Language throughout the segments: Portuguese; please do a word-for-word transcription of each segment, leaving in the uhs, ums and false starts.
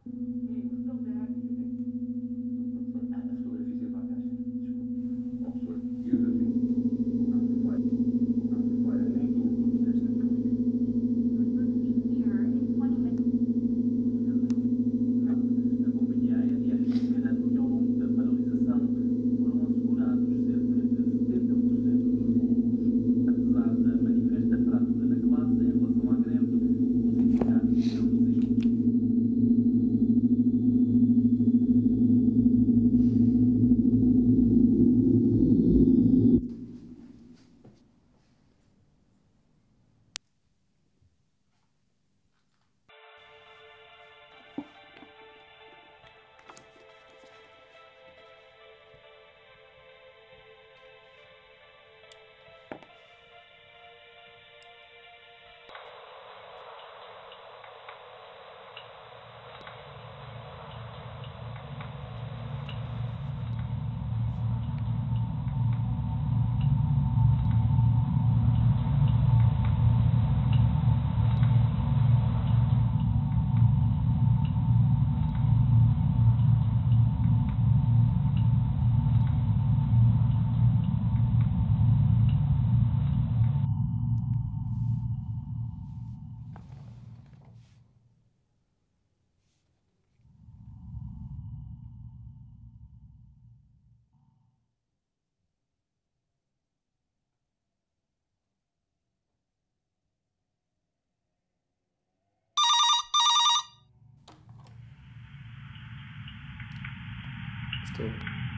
Estou.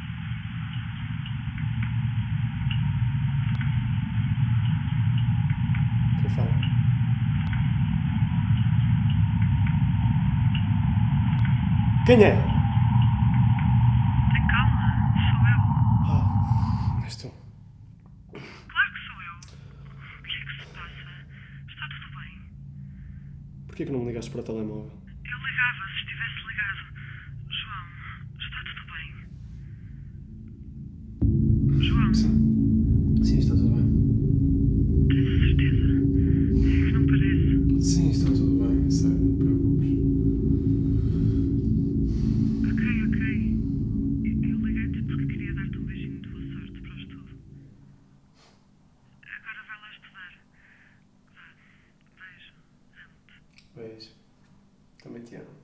Quem fala? Quem é? Tem calma, sou eu. Ah, és tu. Claro que sou eu. O que é que se passa? Está tudo bem? Porquê que não me ligaste para o telemóvel? Eu ligava se estivesse ligado. João, está tudo bem? João? Sim. Sim, está tudo bem. Tens a certeza? É que não parece. Sim, está tudo bem, sério, não te preocupes. Ok, ok. Eu, eu liguei-te porque queria dar-te um beijinho de boa sorte para o estudo. Agora vai lá estudar. Vá, beijo, amo-te. Beijo. Também te amo.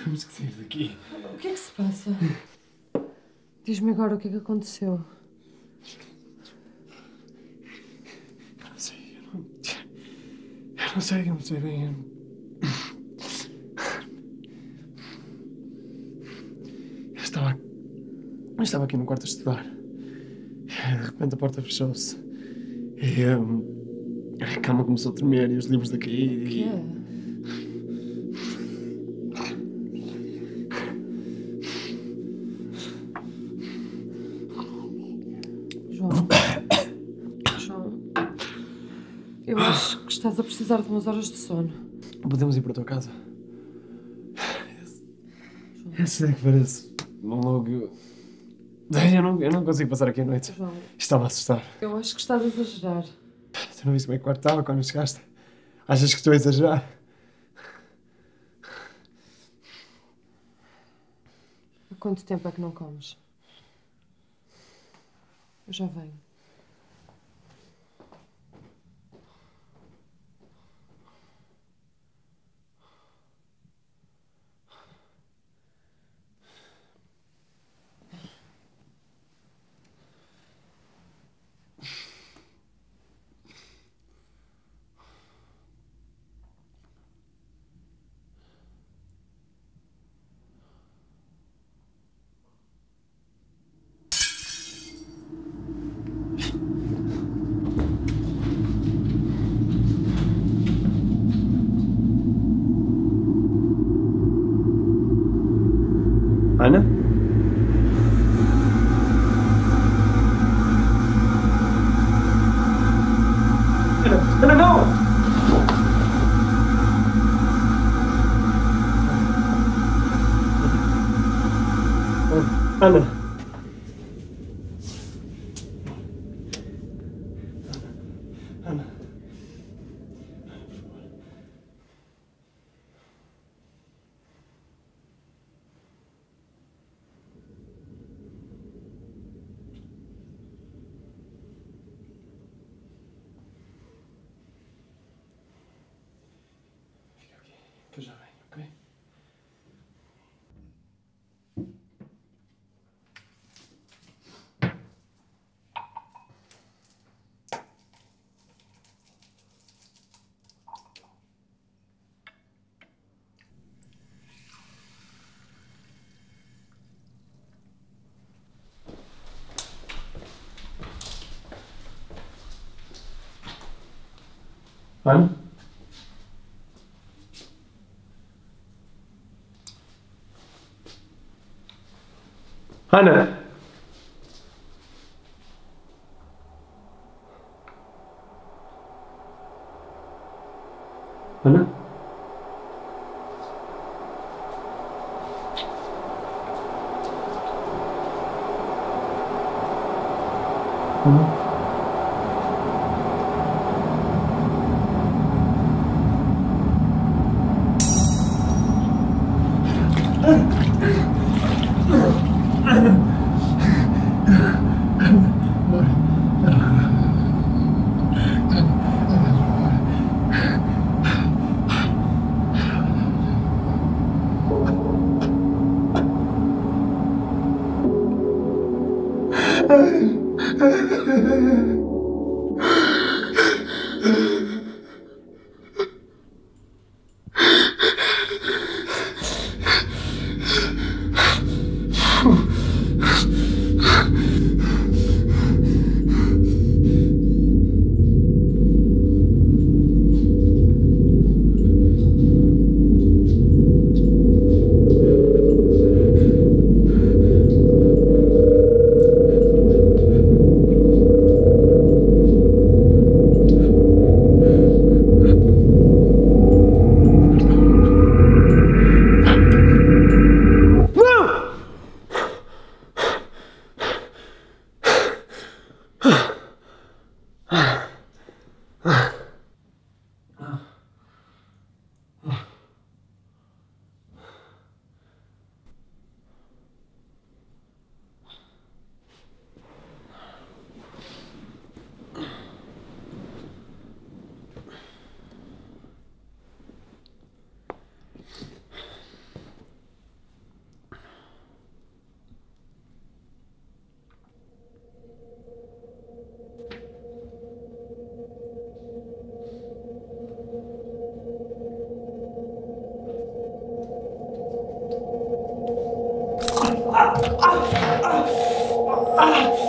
Temos que sair daqui. O que é que se passa? Diz-me agora o que é que aconteceu. Eu não sei, eu não... Eu não sei, eu não sei bem. Eu estava... Eu estava aqui no quarto a estudar. De repente a porta fechou-se. E um, a cama começou a tremer e os livros a cair. O que é? João. João. Eu acho que estás a precisar de umas horas de sono. Podemos ir para a tua casa? Esse é que parece um logo. Eu não, eu não consigo passar aqui a noite. João. Está-me a assustar. Eu acho que estás a exagerar. Tu não viste como é que o quarto estava quando chegaste? Achas que estou a exagerar? Há quanto tempo é que não comes? Eu já venho. Ana? Ana, Ana, não! Ana! Ana! Que eu já venho, ok? Ana? Ana! Ana? Ana? ah, ah, ah.